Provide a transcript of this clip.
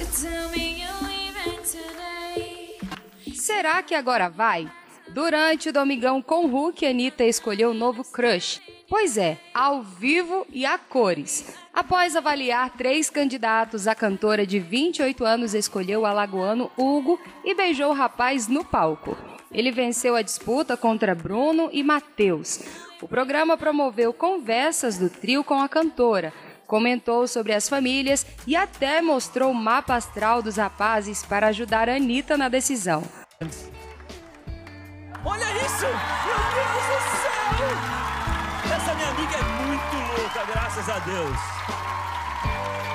Será que agora vai? Durante o Domingão com Hulk, Anitta escolheu um novo crush. Pois é, ao vivo e a cores. Após avaliar 3 candidatos, a cantora de 28 anos escolheu o alagoano Hugo e beijou o rapaz no palco. Ele venceu a disputa contra Bruno e Matheus. O programa promoveu conversas do trio com a cantora, comentou sobre as famílias e até mostrou o mapa astral dos rapazes para ajudar a Anitta na decisão. Olha isso! Meu Deus do céu! Essa minha amiga é muito louca, graças a Deus.